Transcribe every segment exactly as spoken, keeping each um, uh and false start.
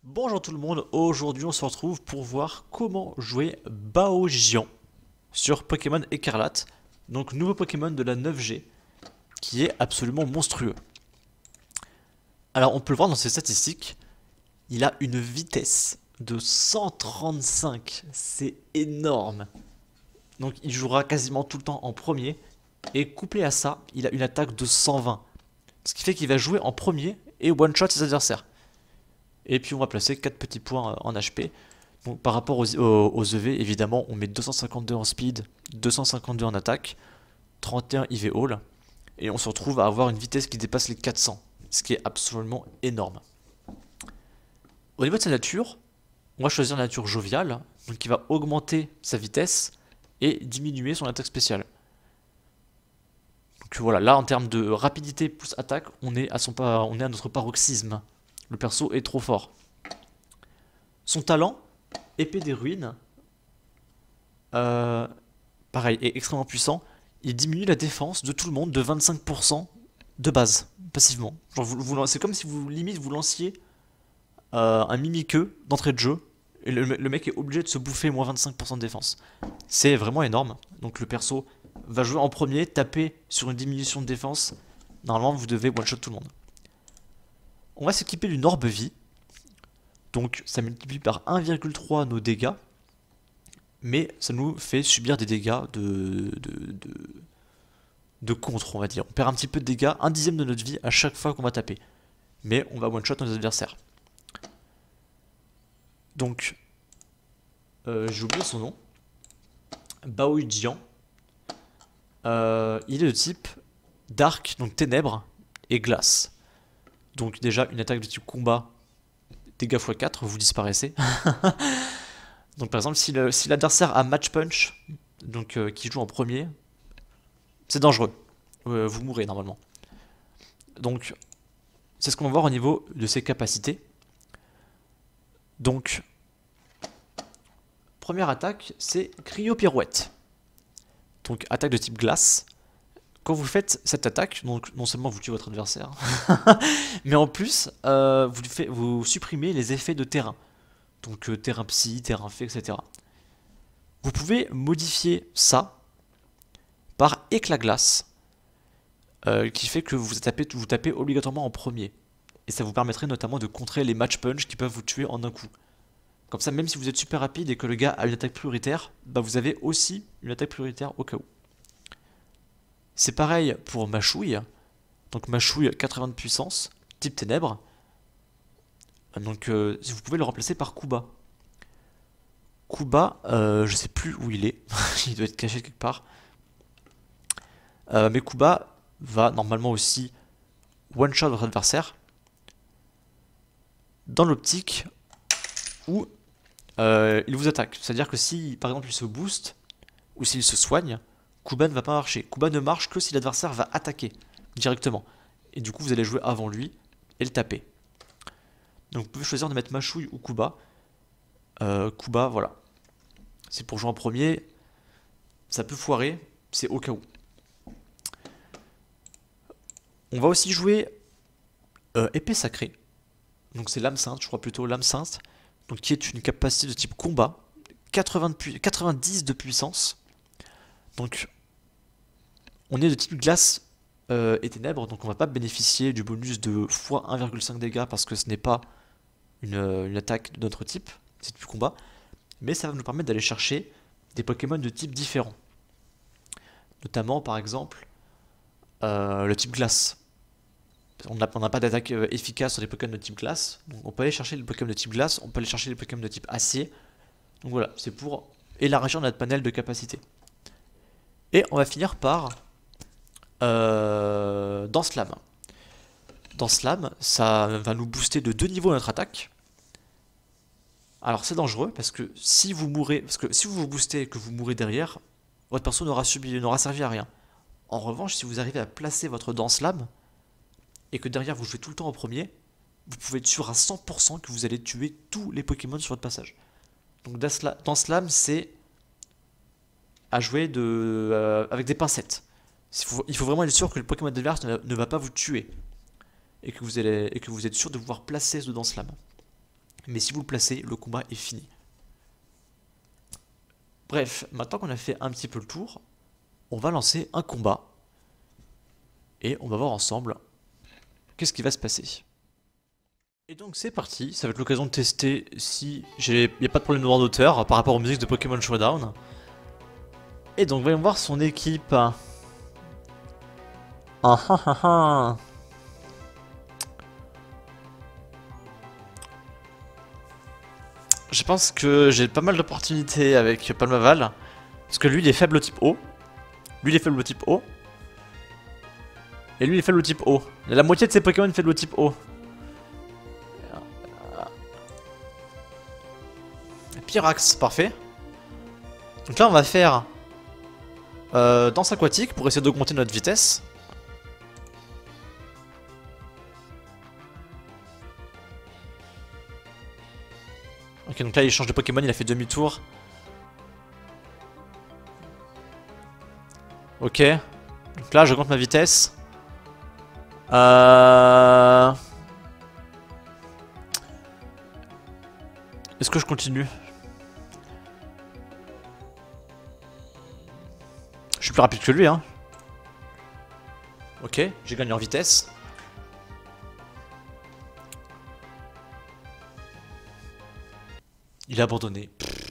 Bonjour tout le monde, aujourd'hui on se retrouve pour voir comment jouer Baojian sur Pokémon Écarlate, donc nouveau Pokémon de la neuf G, qui est absolument monstrueux. Alors on peut le voir dans ses statistiques, il a une vitesse de cent trente-cinq, c'est énorme. Donc il jouera quasiment tout le temps en premier, et couplé à ça, il a une attaque de cent vingt. Ce qui fait qu'il va jouer en premier et one-shot ses adversaires. Et puis on va placer quatre petits points en H P. Donc par rapport aux, aux, aux E V, évidemment, on met deux cent cinquante-deux en speed, deux cent cinquante-deux en attaque, trente et un I V all, et on se retrouve à avoir une vitesse qui dépasse les quatre cents, ce qui est absolument énorme. Au niveau de sa nature, on va choisir la nature joviale, donc qui va augmenter sa vitesse et diminuer son attaque spéciale. Donc voilà, là en termes de rapidité plus attaque, on est à, son, on est à notre paroxysme. Le perso est trop fort. Son talent, épée des ruines, euh, pareil, est extrêmement puissant. Il diminue la défense de tout le monde de vingt-cinq pour cent de base, passivement. Genre vous, vous, c'est comme si vous limite vous lanciez euh, un mimiqueux d'entrée de jeu, et le, le mec est obligé de se bouffer moins vingt-cinq pour cent de défense. C'est vraiment énorme. Donc le perso va jouer en premier, taper sur une diminution de défense. Normalement vous devez one-shot tout le monde. On va s'équiper d'une orbe vie. Donc ça multiplie par un virgule trois nos dégâts. Mais ça nous fait subir des dégâts de, de, de, de contre, on va dire. On perd un petit peu de dégâts, un dixième de notre vie à chaque fois qu'on va taper. Mais on va one-shot nos adversaires. Donc, euh, j'ai oublié son nom. Baojian. Euh, il est de type Dark, donc ténèbres, et glace. Donc déjà, une attaque de type combat, dégâts fois quatre, vous disparaissez. Donc par exemple, si l'adversaire si a match punch, donc euh, qui joue en premier, c'est dangereux. Euh, vous mourrez normalement. Donc, c'est ce qu'on va voir au niveau de ses capacités. Donc, première attaque, c'est Cryo Pirouette. Donc attaque de type glace. Quand vous faites cette attaque, donc non seulement vous tuez votre adversaire, mais en plus, euh, vous, fait, vous supprimez les effets de terrain. Donc euh, terrain psy, terrain fée, et cetera. Vous pouvez modifier ça par éclat glace, euh, qui fait que vous tapez, vous tapez obligatoirement en premier. Et ça vous permettrait notamment de contrer les match punch qui peuvent vous tuer en un coup. Comme ça, même si vous êtes super rapide et que le gars a une attaque prioritaire, bah vous avez aussi une attaque prioritaire au cas où. C'est pareil pour Machouille. Donc Machouille quatre-vingts de puissance, type ténèbres. Donc euh, vous pouvez le remplacer par Kuba. Kuba, euh, je sais plus où il est. Il doit être caché quelque part. Euh, mais Kuba va normalement aussi one-shot votre adversaire. Dans l'optique où euh, il vous attaque. C'est-à-dire que si par exemple il se booste, ou s'il se soigne, Kuba ne va pas marcher. Kuba ne marche que si l'adversaire va attaquer directement. Et du coup, vous allez jouer avant lui et le taper. Donc vous pouvez choisir de mettre Machouille ou Kuba. Euh, Kuba, voilà. C'est pour jouer en premier. Ça peut foirer, c'est au cas où. On va aussi jouer euh, Épée Sacrée. Donc c'est l'âme sainte, je crois plutôt l'âme sainte. Donc qui est une capacité de type combat. quatre-vingts de pu- quatre-vingt-dix de puissance. Donc on est de type glace euh, et ténèbres, donc on va pas bénéficier du bonus de fois un virgule cinq dégâts parce que ce n'est pas une, une attaque de notre type, c'est du combat, mais ça va nous permettre d'aller chercher des Pokémon de types différents. Notamment par exemple euh, le type glace. On n'a pas d'attaque euh, efficace sur les Pokémon de type glace, donc on peut aller chercher les Pokémon de type glace, on peut aller chercher les Pokémon de type acier. Donc voilà, c'est pour élargir notre panel de capacités. Et on va finir par Euh, dans Slam. Dans Slam, ça va nous booster de deux niveaux notre attaque. Alors c'est dangereux parce que si vous mourrez, parce que si vous vous boostez et que vous mourrez derrière, votre perso n'aura subi, n'aura servi à rien. En revanche, si vous arrivez à placer votre dans Slam et que derrière vous jouez tout le temps en premier, vous pouvez être sûr à cent pour cent que vous allez tuer tous les Pokémon sur votre passage. Donc dans Slam, c'est à jouer de, euh, avec des pincettes. Il faut, il faut vraiment être sûr que le Pokémon adverse ne, ne va pas vous tuer. Et que, vous allez, et que vous êtes sûr de pouvoir placer ce dans Slam. Mais si vous le placez, le combat est fini. Bref, maintenant qu'on a fait un petit peu le tour, on va lancer un combat. Et on va voir ensemble qu'est-ce qui va se passer. Et donc c'est parti, ça va être l'occasion de tester si il n'y a pas de problème de droit d'auteur par rapport aux musiques de Pokémon Showdown. Et donc voyons voir son équipe. Ah ah ah ah. Je pense que j'ai pas mal d'opportunités avec Palmaval. Parce que lui il est faible au type O. Lui il est faible au type O. Et lui il est faible au type O. Il y a la moitié de ses Pokémon faibles au type O. Pyrax, parfait. Donc là on va faire euh, danse aquatique pour essayer d'augmenter notre vitesse. Ok, donc là il change de Pokémon, il a fait demi-tour. Ok. Donc là j'augmente ma vitesse. Euh... Est-ce que je continue? Je suis plus rapide que lui, hein. Ok, j'ai gagné en vitesse. Il a abandonné.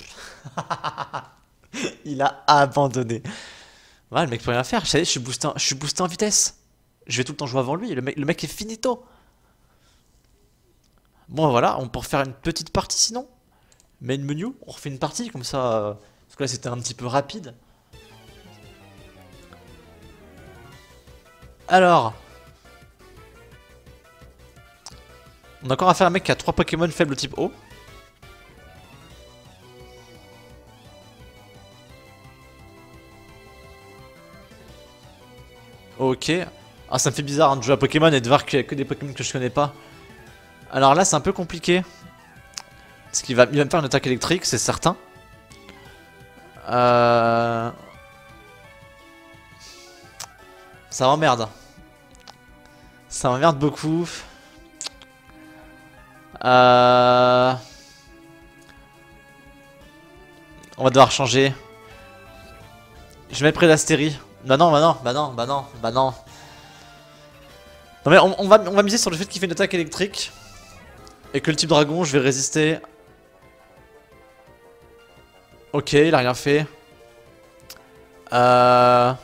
Il a abandonné. Ouais, le mec peut rien faire. Je, je suis boosté, en, je suis boosté en vitesse. Je vais tout le temps jouer avant lui. Le mec, le mec est finito. Bon, voilà, on peut refaire une petite partie sinon. Main menu, on refait une partie comme ça. Euh, parce que là, c'était un petit peu rapide. Alors. On a encore affaire à un mec qui a trois Pokémon faibles type O. Ok. Ah, ça me fait bizarre hein, de jouer à Pokémon et de voir qu'il y a que des Pokémon que je connais pas. Alors là, c'est un peu compliqué. Parce qu'il va, il va me faire une attaque électrique, c'est certain. Euh... Ça m'emmerde. Ça m'emmerde beaucoup. Euh... On va devoir changer. Je vais mettre près d'Astérie. Bah non, bah non, bah non, bah non, bah non. Non mais on, on, va, on va miser sur le fait qu'il fait une attaque électrique. Et que le type dragon, je vais résister. Ok, il a rien fait. Euh...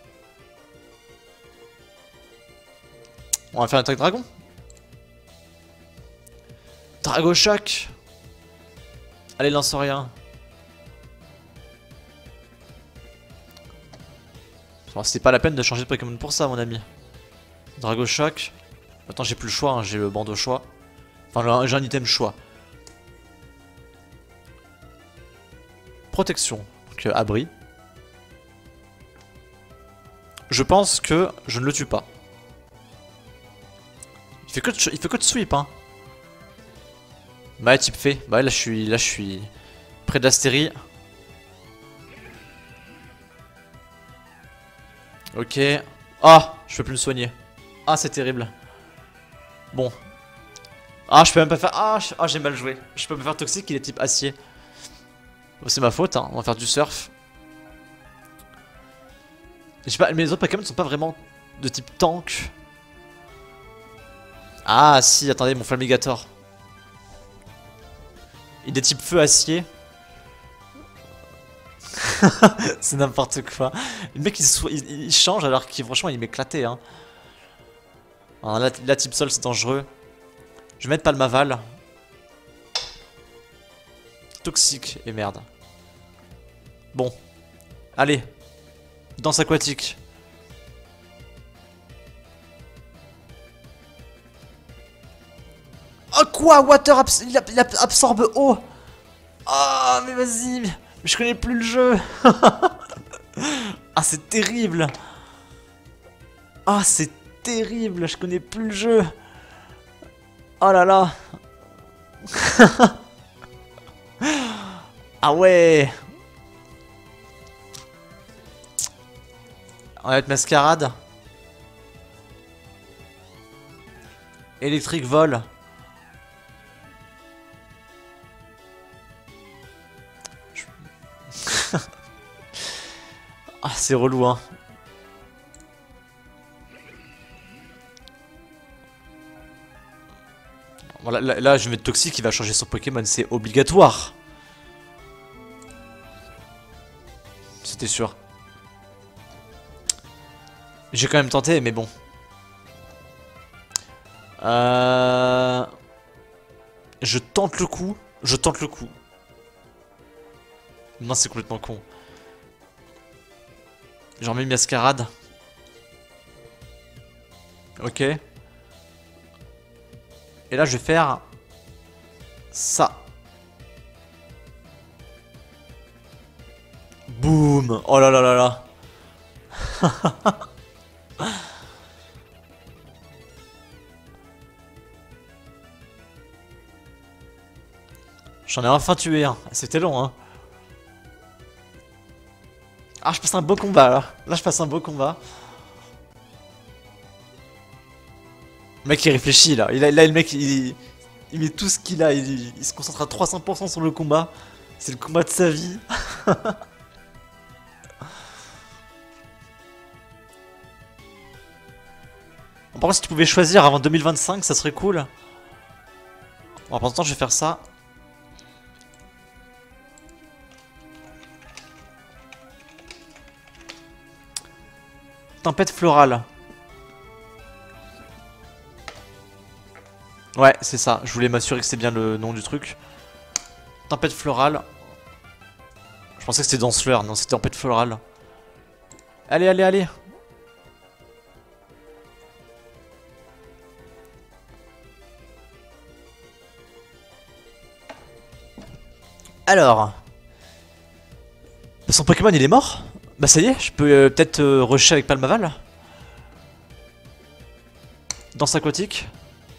On va faire une attaque dragon. Drago Choc. Allez, lance rien. C'est pas la peine de changer de Pokémon pour ça, mon ami. Drago Choc. Attends, j'ai plus le choix, hein, j'ai le bandeau choix. Enfin, j'ai un item choix. Protection. Donc, euh, abri. Je pense que je ne le tue pas. Il fait que de, il fait que de sweep, hein. Bah, type fait. Bah, là, je suis, là, je suis près d'Astérie. Ok. Ah, je peux plus me soigner. Ah, c'est terrible. Bon. Ah, je peux même pas faire... Ah, ah j'ai mal joué. Je peux pas faire toxique, il est type acier. Bon, c'est ma faute, hein. On va faire du surf. Je sais pas, mais les autres Pokémon sont pas vraiment de type tank. Ah, si, attendez, mon Flamigator. Il est type feu acier. C'est n'importe quoi. Le mec il, il, il change alors qu'il franchement il m'éclatait hein. Alors là, là type sol c'est dangereux. Je vais mettre Palmaval. Toxique et merde. Bon. Allez. Danse aquatique. Oh quoi? Water abs il, il absorbe eau. Ah oh, mais vas-y. Mais je connais plus le jeu. Ah c'est terrible. Ah c'est terrible. Je connais plus le jeu. Oh là là. Ah ouais. On va mettre mascarade. Électrique vol. Ah, c'est relou, hein. Voilà, là, là, je vais mettre Toxic, il va changer son Pokémon, c'est obligatoire. C'était sûr. J'ai quand même tenté, mais bon. Euh... Je tente le coup. Je tente le coup. Non, c'est complètement con. J'en mets une mascarade. Ok. Et là, je vais faire ça. Boum. Oh là là là là. J'en ai enfin tué un. C'était long, hein. Ah, je passe un beau combat, là. Là, je passe un beau combat. Le mec, il réfléchit, là. Il a, là, le mec, il, il met tout ce qu'il a. Il, il se concentre à trois cents pour cent sur le combat. C'est le combat de sa vie. Par contre, si tu pouvais choisir avant deux mille vingt-cinq, ça serait cool. Bon, pour l'instant, je vais faire ça. Tempête florale. Ouais, c'est ça. Je voulais m'assurer que c'était bien le nom du truc. Tempête florale. Je pensais que c'était Danseur. Non, c'était tempête florale. Allez, allez, allez. Alors. Son Pokémon, il est mort? Bah ça y est, je peux euh, peut-être euh, rusher avec Palmaval. Danse aquatique.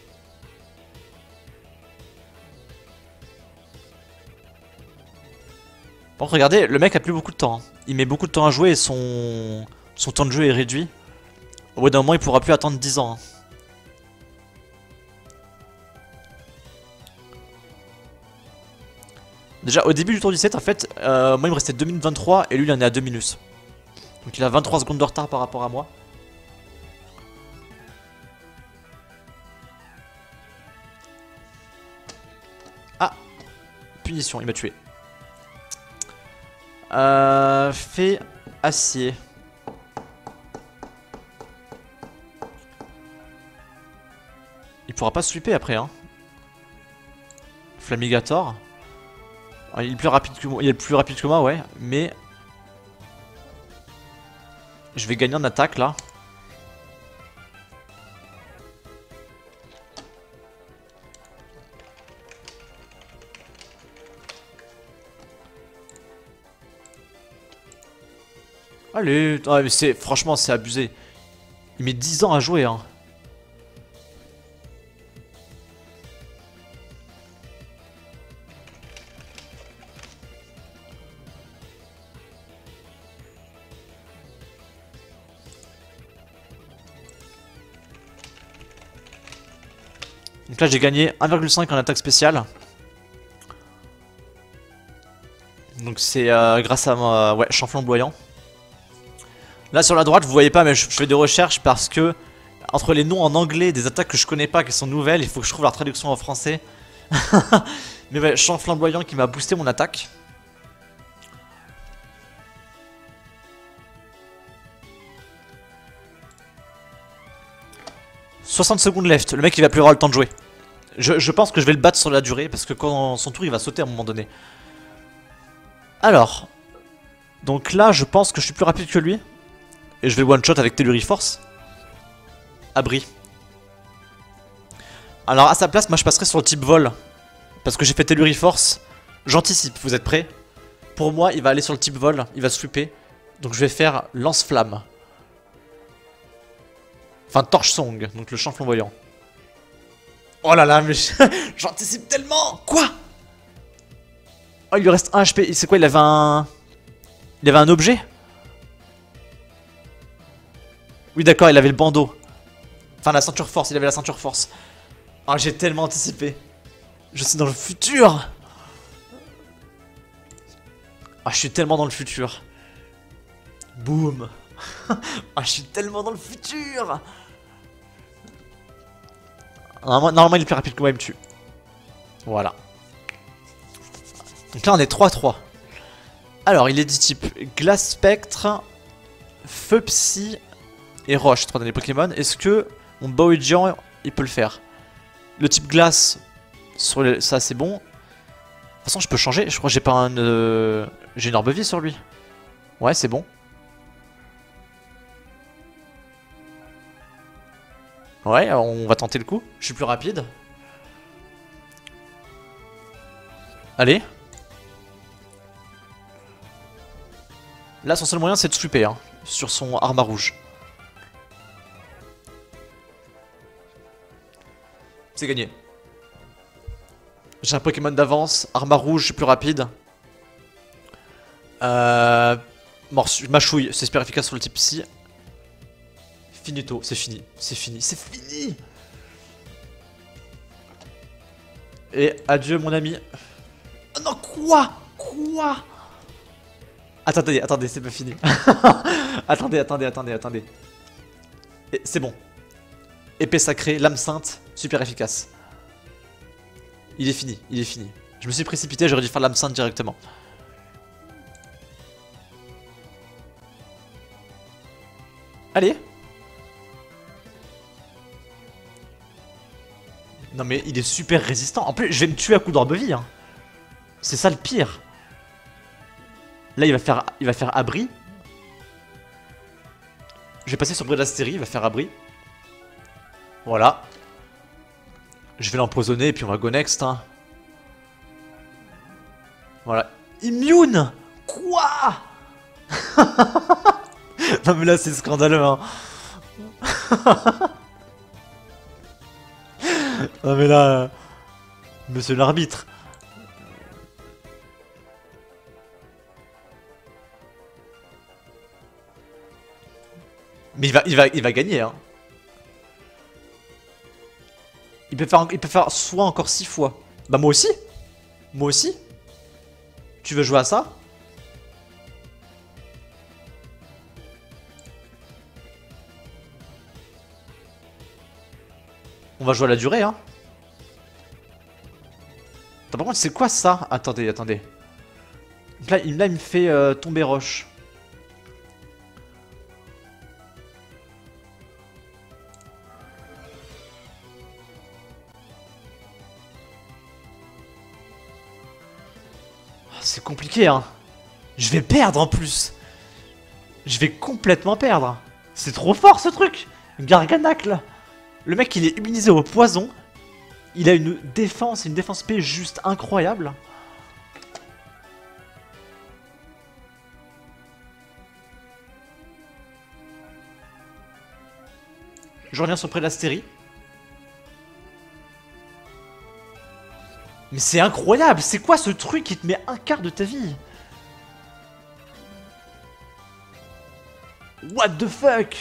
Par contre, regardez, le mec a plus beaucoup de temps. Hein. Il met beaucoup de temps à jouer et son, son temps de jeu est réduit. Au bout d'un moment, il pourra plus attendre dix ans. Hein. Déjà, au début du tour dix-sept, en fait, euh, moi il me restait deux minutes vingt-trois et lui il en est à deux minutes. Donc il a vingt-trois secondes de retard par rapport à moi. Ah, punition, il m'a tué. Euh, fait acier. Il pourra pas sweeper après, hein. Flamigator. Alors, il est plus rapide que moi, il est plus rapide que moi, ouais, mais je vais gagner en attaque là. Allez, ah, mais c'est franchement c'est abusé. Il met dix ans à jouer, hein. Donc là j'ai gagné un virgule cinq en attaque spéciale. Donc c'est euh, grâce à moi, ouais, champ flamboyant. Là sur la droite vous voyez pas mais je, je fais des recherches parce que entre les noms en anglais des attaques que je connais pas qui sont nouvelles, il faut que je trouve leur traduction en français. Mais ouais, champ flamboyant qui m'a boosté mon attaque. soixante secondes left, le mec il va plus avoir le temps de jouer. Je, je pense que je vais le battre sur la durée parce que quand son tour il va sauter à un moment donné. Alors, donc là je pense que je suis plus rapide que lui. Et je vais one shot avec Telluri Force. Abri. Alors à sa place moi je passerai sur le type vol. Parce que j'ai fait Telluri Force. J'anticipe, vous êtes prêts? Pour moi il va aller sur le type vol, il va sweeper. Donc je vais faire lance-flamme. Enfin torche song, donc le champ flamboyant. Oh là là mais j'anticipe tellement. Quoi? Oh il lui reste un H P, c'est quoi il avait un... Il avait un objet? Oui d'accord il avait le bandeau. Enfin la ceinture force, il avait la ceinture force. Oh j'ai tellement anticipé. Je suis dans le futur. Ah je suis tellement dans le futur. Boum. Ah, je suis tellement dans le futur. Normalement, normalement, il est plus rapide que moi, il me tue. Voilà. Donc là, on est trois trois. Alors, il est du type Glace Spectre, Feu Psy et Roche, trois derniers Pokémon. Est-ce que mon Baoidian, il peut le faire? Le type Glace, sur les... ça c'est bon. De toute façon, je peux changer. Je crois que j'ai pas un... Euh... J'ai une orbe vie sur lui. Ouais, c'est bon. Ouais, on va tenter le coup. Je suis plus rapide. Allez. Là, son seul moyen, c'est de sweeper hein, sur son arma rouge. C'est gagné. J'ai un Pokémon d'avance. Arma rouge, je suis plus rapide. Euh... Mâchouille, c'est super efficace sur le type psy. Finito, c'est fini, c'est fini, c'est fini. Et adieu mon ami. Oh non, quoi? Quoi? Attendez, attendez, c'est pas fini. Attendez, attendez, attendez, attendez. C'est bon. Épée sacrée, lame sainte, super efficace. Il est fini, il est fini. Je me suis précipité, j'aurais dû faire lame sainte directement. Allez. Non mais il est super résistant. En plus, je vais me tuer à coup d'orbe vie. Hein. C'est ça le pire. Là, il va faire, il va faire abri. Je vais passer sur Bredastérie, il va faire abri. Voilà. Je vais l'empoisonner et puis on va go next. Hein. Voilà. Immune. Quoi? Non mais là, c'est scandaleux. Hein. Non mais là, euh, monsieur l'arbitre. Mais il va, il va, il va gagner. Hein. Il peut faire, il peut faire soit encore six fois. Bah moi aussi. Moi aussi. Tu veux jouer à ça? On va jouer à la durée, hein. Attends, par contre, c'est quoi ça? Attendez, attendez. Là, il, là, il me fait euh, tomber roche. C'est compliqué, hein. Je vais perdre en plus. Je vais complètement perdre. C'est trop fort ce truc. Garganacle. Le mec, il est immunisé au poison. Il a une défense, une défense P juste incroyable. Je reviens sur Prédastérie. Mais c'est incroyable, c'est quoi ce truc qui te met un quart de ta vie? What the fuck?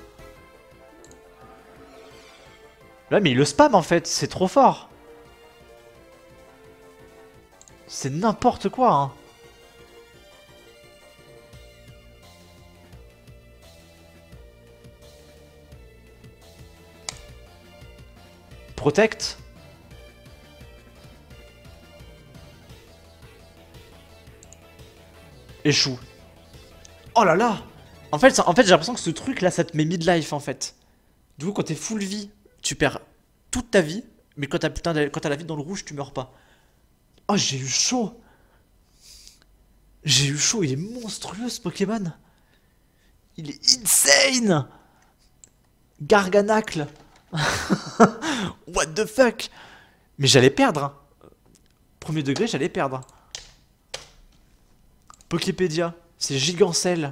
Là mais il le spam en fait, c'est trop fort. C'est n'importe quoi hein. Protect. Échoue. Oh là là. En fait, ça, en fait j'ai l'impression que ce truc là ça te met midlife en fait. Du coup quand t'es full vie, tu perds toute ta vie. Mais quand t'as putain de, quand t'as la vie dans le rouge, tu meurs pas. Oh j'ai eu chaud. J'ai eu chaud, il est monstrueux ce Pokémon. Il est insane. Garganacle. What the fuck. Mais j'allais perdre hein. Premier degré j'allais perdre. Poképédia, c'est Gigancelle.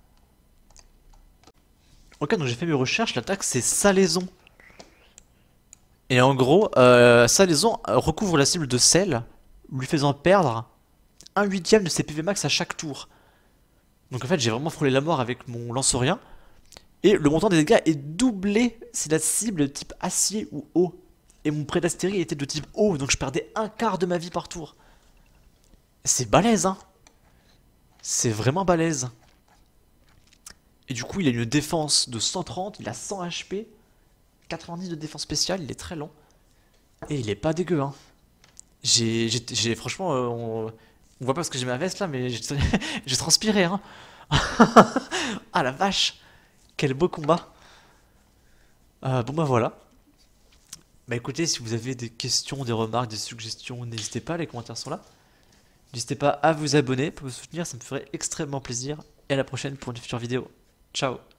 Ok, donc j'ai fait mes recherches, l'attaque c'est Salaison. Et en gros, euh, Salaison recouvre la cible de sel, lui faisant perdre un huitième de ses P V max à chaque tour. Donc en fait, j'ai vraiment frôlé la mort avec mon lance-rien. Et le montant des dégâts est doublé si la cible est de type acier ou eau. Et mon Prédastérie était de type eau, donc je perdais un quart de ma vie par tour. C'est balèze, hein. C'est vraiment balèze. Et du coup, il a une défense de cent trente, il a cent H P, quatre-vingt-dix de défense spéciale, il est très lent. Et il est pas dégueu, hein. J'ai, j'ai, j'ai- franchement, euh, on, on voit pas parce que j'ai ma veste là, mais j'ai j'ai transpiré, hein. Ah la vache, quel beau combat. Euh, bon bah voilà. Bah écoutez, si vous avez des questions, des remarques, des suggestions, n'hésitez pas, les commentaires sont là. N'hésitez pas à vous abonner pour me soutenir, ça me ferait extrêmement plaisir. Et à la prochaine pour une future vidéo. Ciao.